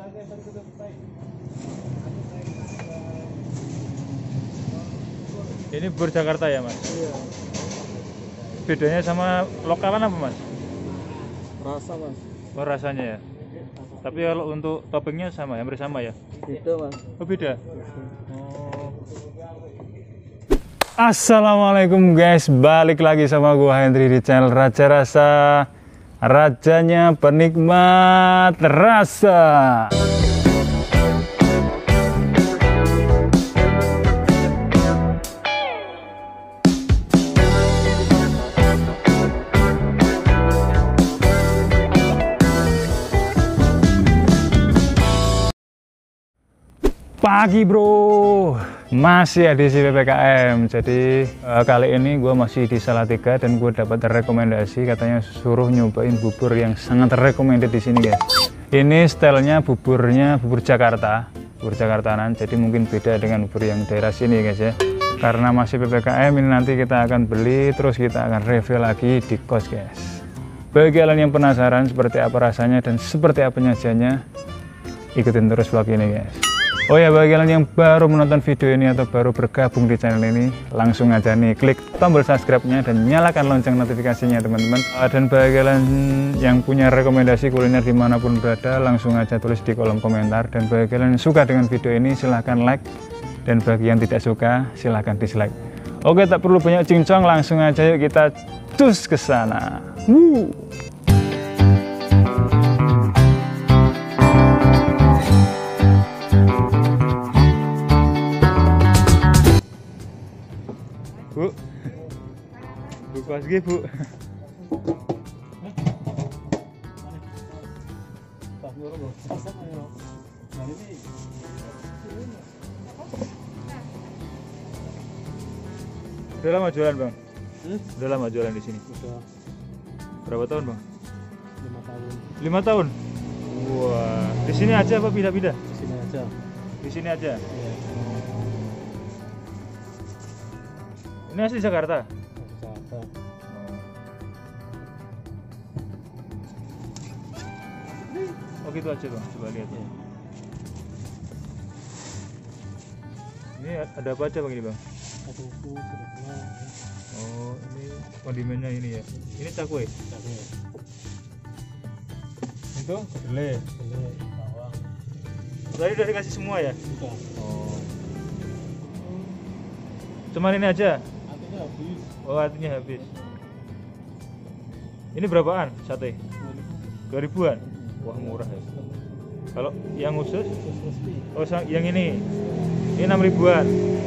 Ini bubur Jakarta ya mas? Iya. Bedanya sama lokalan apa mas? Rasa mas. Oh rasanya ya. Tapi kalau untuk toppingnya sama, hampir sama ya? Beda mas. Oh beda? Oh. Assalamualaikum guys, balik lagi sama gua Hendri di channel Raja Rasa. Rajanya penikmat rasa. Pagi bro, masih edisi PPKM. Jadi kali ini gue masih di Salatiga dan gue dapat rekomendasi, katanya suruh nyobain bubur yang sangat recommended di sini guys. Ini stylenya buburnya bubur Jakarta, bubur Jakartanan. Jadi mungkin beda dengan bubur yang daerah sini guys ya. Karena masih PPKM ini nanti kita akan beli, terus kita akan review lagi di kos guys. Bagi kalian yang penasaran seperti apa rasanya dan seperti apa penyajiannya, ikutin terus vlog ini guys. Oh ya, bagi kalian yang baru menonton video ini atau baru bergabung di channel ini, langsung aja nih klik tombol subscribe-nya dan nyalakan lonceng notifikasinya teman-teman. Dan bagi kalian yang punya rekomendasi kuliner dimanapun berada, langsung aja tulis di kolom komentar. Dan bagi kalian yang suka dengan video ini, silahkan like. Dan bagi yang tidak suka, silahkan dislike. Oke, tak perlu banyak cincong, langsung aja yuk kita cus ke sana. Woo! Bu, buka lagi bu. Udah lama jualan bang? Udah lama jualan di sini? Udah. Berapa tahun bang? 5 tahun. 5 tahun? Wah, di sini aja apa pindah-pindah? Di sini aja. Di sini aja. Iya. Ini asli Jakarta? Jakarta. Oh gitu aja bang, coba lihat. Iya. Ini ada apa aja bang ini bang? Ada usus, ada tulang. Oh ini kondimennya ini ya. Ini cakwe. Cabai. Itu kedelai. Kedelai, bawang. Tadi udah dikasih semua ya? Sudah. Oh. Cuman ini aja? Artinya habis. Oh artinya habis. Ini berapaan sate? 2000-an? Wah murah ya. Kalau yang khusus? Oh yang ini? Ini 6000-an.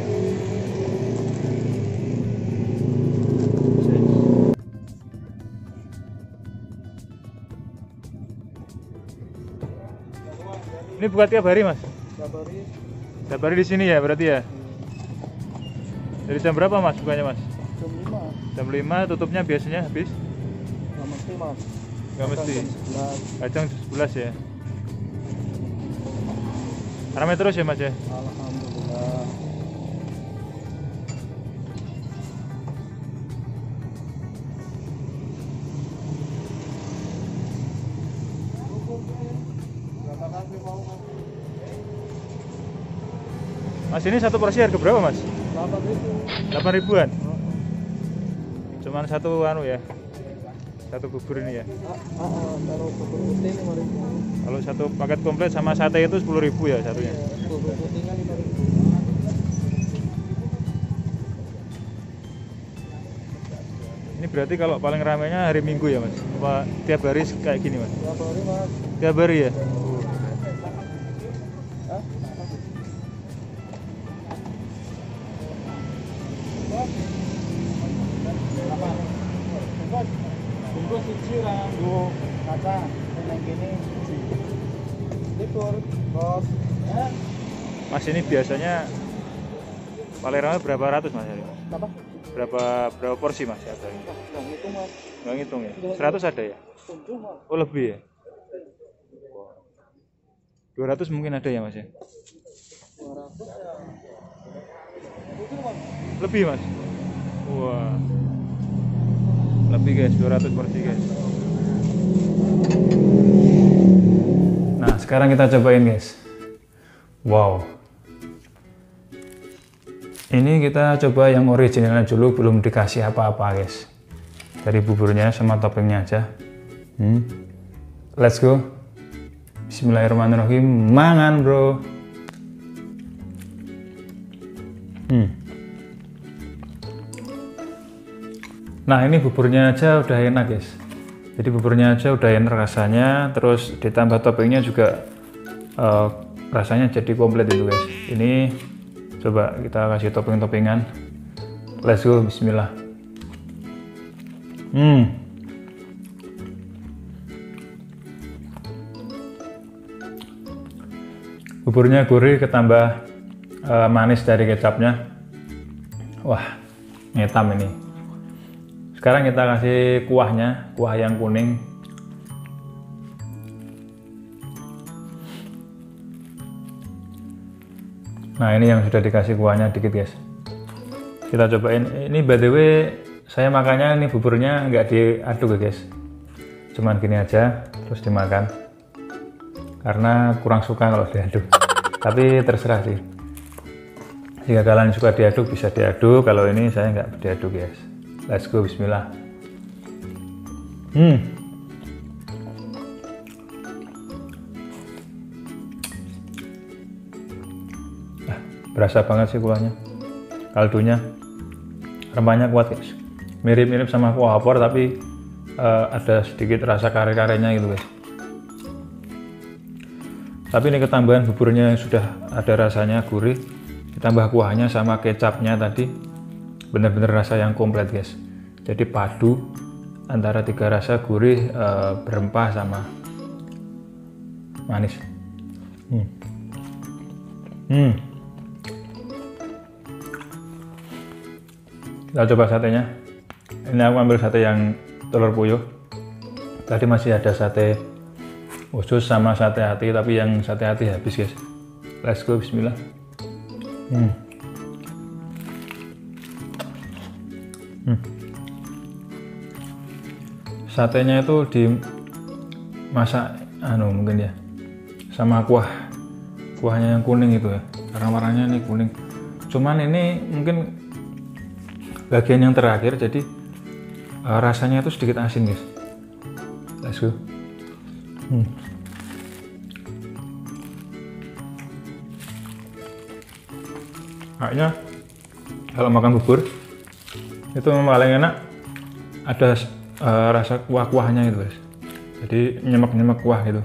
Ini buka tiap hari mas? Tiap hari di sini ya berarti ya? Dari jam berapa mas bukanya mas? Jam 5. Jam 5 tutupnya biasanya habis? Nggak mesti mas. Nggak mesti? Jam 11. Kadang 11 ya? Ramai terus ya mas ya? Alhamdulillah. Mas ini satu porsi harga berapa mas? 8.000. 8.000-an? Cuman satu anu ya? Satu bubur ini ya? Kalau bubur putih 5.000. Kalau satu paket komplit sama sate itu 10.000 ya satunya? Iya, bubur putihnya 5.000. Ini berarti kalau paling ramainya hari Minggu ya mas? Apa tiap hari kayak gini mas? Tiap hari mas. Tiap hari ya? Hah? Apa? Bungkus siji rambut kaca yang gini siji. Libur, bos. Mas ini biasanya paling ramai berapa ratus mas? Apa? Berapa porsi mas? Nggak ngitung mas. Nggak ngitung ya? 100 ada ya? 7 mas. Oh lebih ya? 200 mungkin ada ya mas ya? 200 ya. Itu mas. Lebih mas? Wah. Lebih guys, 200 porsi guys. Nah sekarang kita cobain guys. Wow, ini kita coba yang originalnya dulu, belum dikasih apa-apa guys. Dari buburnya sama toppingnya aja. Let's go. Bismillahirrahmanirrahim. Mangan bro. Nah ini buburnya aja udah enak guys. Jadi buburnya aja udah enak rasanya, terus ditambah toppingnya juga rasanya jadi komplit itu guys. Ini coba kita kasih topping-toppingan. Let's go, bismillah. Buburnya gurih ketambah manis dari kecapnya. Wah, ngetam ini. Sekarang kita kasih kuahnya, kuah yang kuning. Nah ini yang sudah dikasih kuahnya dikit guys. Kita cobain. Ini by the way saya makannya ini buburnya nggak diaduk ya guys. Cuman gini aja terus dimakan. Karena kurang suka kalau diaduk. Tapi terserah sih. Jika kalian suka diaduk bisa diaduk. Kalau ini saya nggak diaduk guys. Let's go, bismillah. Berasa banget sih kuahnya, kaldunya, rempahnya kuat guys. Mirip-mirip sama kuah opor tapi ada sedikit rasa kare-karenya gitu guys. Tapi ini ketambahan buburnya sudah ada rasanya gurih, ditambah kuahnya sama kecapnya tadi, benar-benar rasa yang komplit guys. Jadi padu antara tiga rasa gurih, berempah sama manis. Kita coba satenya. Ini aku ambil sate yang telur puyuh. Tadi masih ada sate usus sama sate hati, tapi yang sate hati habis guys. Let's go, bismillah. Satenya itu dimasak mungkin ya sama kuahnya yang kuning itu ya, karena warnanya ini kuning. Cuman ini mungkin bagian yang terakhir, jadi rasanya itu sedikit asin guys. Let's go. Kayaknya kalau makan bubur itu memang paling enak ada rasa kuah-kuahnya itu guys. Jadi nyemek-nyemek kuah gitu.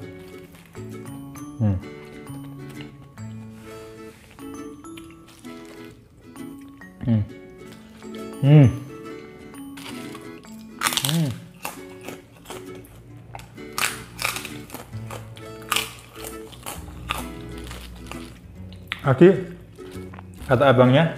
Tadi kata abangnya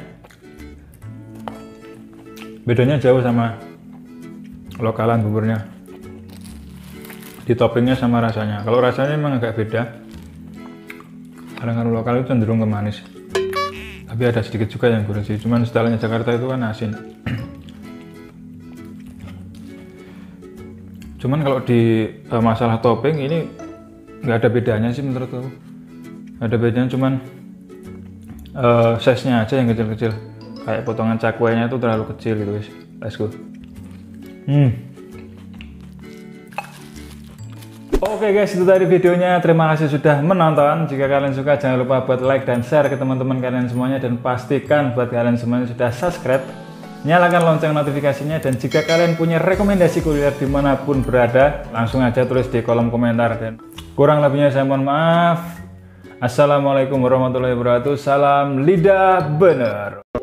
bedanya jauh sama lokalan buburnya, di toppingnya sama rasanya. Kalau rasanya memang agak beda, kadang-kadang lokal itu cenderung ke manis, tapi ada sedikit juga yang gurih sih. Cuman stylenya Jakarta itu kan asin. Cuman kalau di masalah topping ini nggak ada bedanya sih menurutku. Ada bedanya, cuman size-nya aja yang kecil-kecil, kayak potongan cakwenya itu terlalu kecil gitu guys. Let's go. Oke guys, itu tadi videonya. Terima kasih sudah menonton. Jika kalian suka jangan lupa buat like dan share ke teman-teman kalian semuanya, dan pastikan buat kalian semuanya sudah subscribe, nyalakan lonceng notifikasinya. Dan jika kalian punya rekomendasi kuliner dimanapun berada, langsung aja tulis di kolom komentar. Dan kurang lebihnya saya mohon maaf. Assalamualaikum warahmatullahi wabarakatuh. Salam lidah bener.